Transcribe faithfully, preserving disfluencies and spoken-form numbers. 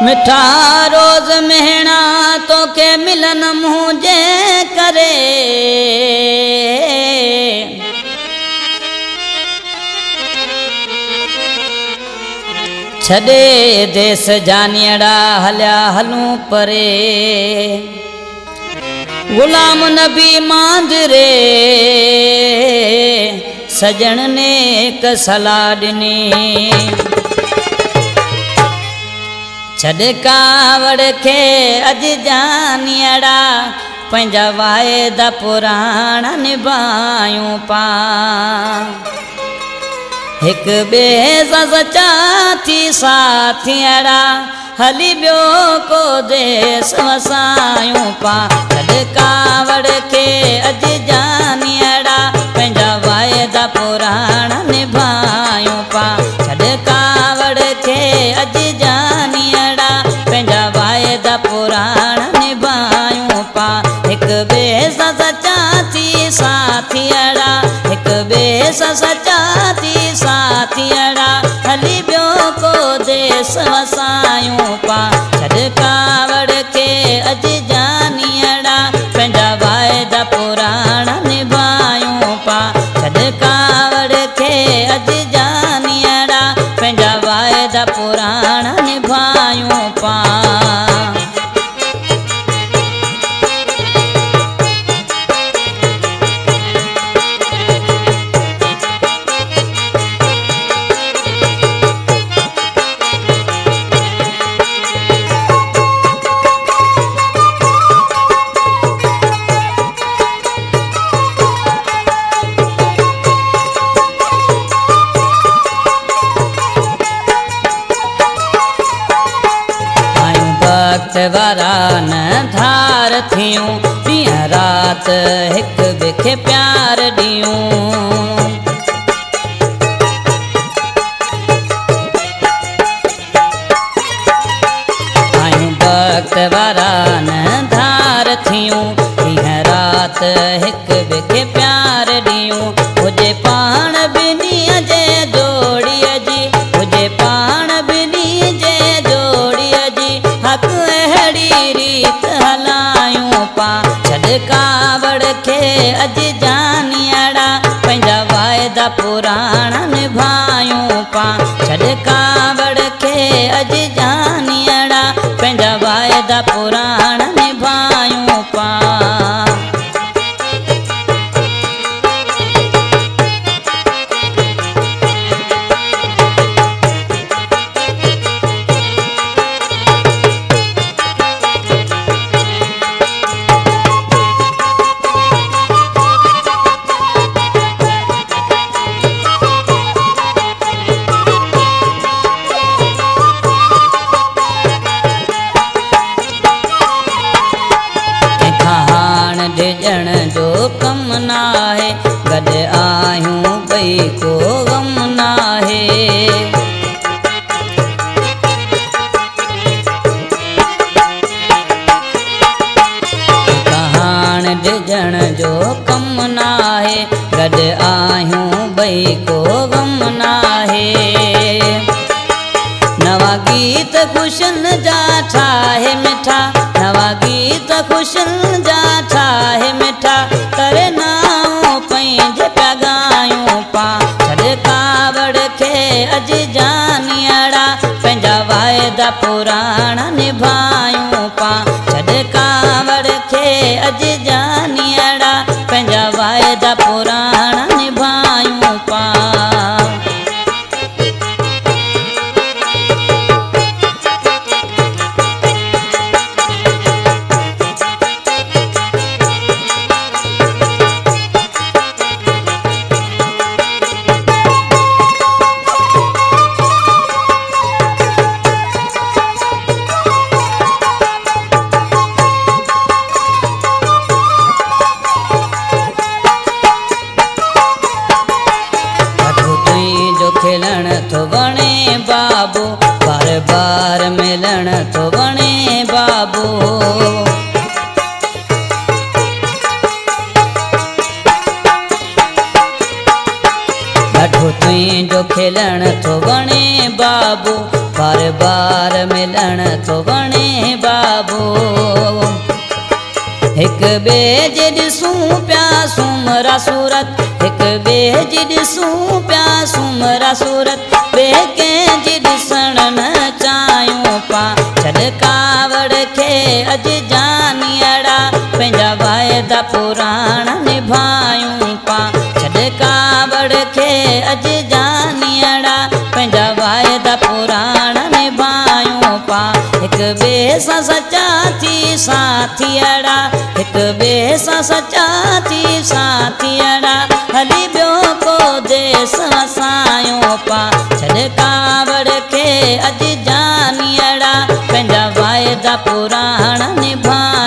मिठा रोज मेहणा तो के मिलन मुझे करे छड़े देश जानियड़ा हल्या हलूं परे गुलाम नबी मांजरे सजन ने एक सलाह ॾिनी छड़ कावड़ के अज जानियड़ा पंहिंजा वाइदा पुराणा निभायूं पा एक बे सचा थी साथियड़ा हली बियो को देश वसायूं पा छड़ कावड़ के अज जानियड़ा पंहिंजा वाइदा पुराणा निभायूं पा छड़ कावड़ के अज जानियड़ा पंहिंजा वाइदा पुराणा निभायूं पा एक बे सचा थी साथियड़ा एक बे सचा थी साथियड़ा हली बियो को देश वसायूं पा छड़ कावड़ के अज जानियड़ा पंहिंजा वाइदा पुराणा निभायूं पा छड़ कावड़ के अज जानियड़ा पंहिंजा वाइदा पुराणा निभायूं पा वारान धार थियूं ॾींहं राति हिक ॿिए खे प्यार ॾियूं आयूं वक़्त वारान धार थियूं ॾींहं राति हिक ॿिए खे प्यार ॾियूं हुजे पाण ॿिन्हीअ जे जोड़ीअ जी हुजे पाण ॿिन्ही जे जोड़ीअ जी हक़ रीत हलायूं पा छड़ कावड़ के अज जानियड़ा पंहिंजा वाइदा पुराणा निभायूं पा छड़ कावड़ के अज जानियड़ा पंहिंजा वाइदा पुराणा निभायूं पा ॾिजण जो कम नाहे गॾु आहियूं ॿई को गम नाहे कहाण ॾिजण जो कम नाहे गॾु आहियूं ॿई को गम नाहे नवा गीत ख़ुशियुनि जा ठाहे मिठा नवा गीत ख़ुशियुनि जा ठाहे मिठा करे नाऊं पंहिंजे पिया ॻायूं पा छड़ कावड़ के अज जानियड़ा पंहिंजा वाइदा पुराणा निभायूं पा छड़ कावड़ के अज जानियड़ा पंहिंजा वाइदा पुराणा निभायूं पा खेलण तो वणे बाबू बार बार मिलण तो वणे बाबू ॾाढो तुंहिंजो खिलण थो वणे बाबू बार बार मिलण थो वणे बाबू हिक ॿिए जे ॾिसूं पिया सुमरा सूरत हिक ॿिए जी ॾिसूं पिया सुमरा सूरत ॿिए कंहिंजी ॾिसण न चाहियूं पा छॾ कावड़ खे अॼु जानियड़ा पंहिंजा वाइदा पुराणा निभायूं पा छॾ कावड़ खे अॼु जानियड़ा पंहिंजा वाइदा पुराणा निभायूं पा हिक ॿिए सां सचा थी साथियड़ा हिक ॿिए सां सचा थी साथियड़ा हली ॿियो को देस असांयो पा छॾ कावड़ खे अॼु जानियड़ा पंहिंजा वाइदा पुराणा निभा